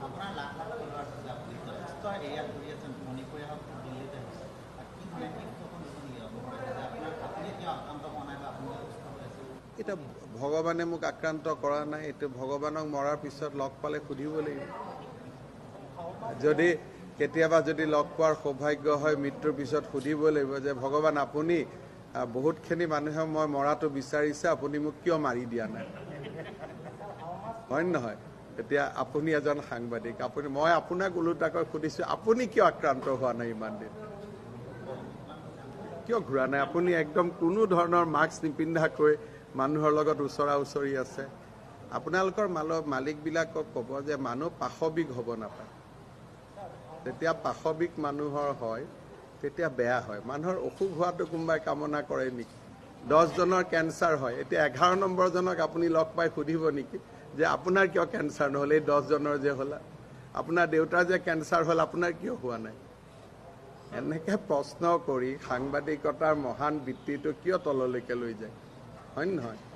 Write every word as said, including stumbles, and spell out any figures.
এটা ভগৱানে মোক আক্ৰান্ত কৰা নাই, এইটো ভগৱানক মৰাৰ পিছত লগ পালে সুধিব লাগিব। যদি কেতিয়াবা যদি লগ পোৱাৰ সৌভাগ্য হয় মৃত্যুৰ পিছত সুধিব লাগিব যে ভগৱান আপুনি বহুতখিনি মানুহে মই মৰাটো বিচাৰিছে, আপুনি মোক কিয় মাৰি দিয়া নাই, হয় নহয়? এতিয়া আপুনি এজন সাংবাদিক, আপুনি মই আপোনাক ওলোটাকৈ সুধিছো আপুনি কিয় আক্ৰান্ত হোৱা নাই ইমান দিন, কিয় ঘূৰা নাই? আপুনি একদম কোনো ধৰণৰ মাস্ক নিপিন্ধাকৈ মানুহৰ লগত ওচৰা ওচৰি আছে। আপোনালোকৰ মালিকবিলাকক ক'ব যে মানুহ পাশবিক হ'ব নাপায়। যেতিয়া পাশবিক মানুহৰ হয় তেতিয়া বেয়া হয়। মানুহৰ অসুখ হোৱাটো কোনোবাই কামনা কৰে নেকি? দহজনৰ কেঞ্চাৰ হয়, এতিয়া এঘাৰ নম্বৰজনক আপুনি লগ পাই সুধিব নেকি যে আপোনাৰ কিয় কেঞ্চাৰ নহ'ল, এই দহজনৰ যে হ'ল, আপোনাৰ দেউতাৰ যে কেঞ্চাৰ হ'ল আপোনাৰ কিয় হোৱা নাই? এনেকৈ প্ৰশ্ন কৰি সাংবাদিকতাৰ মহান বৃত্তিটো কিয় তললৈকে লৈ যায়, হয় নহয়?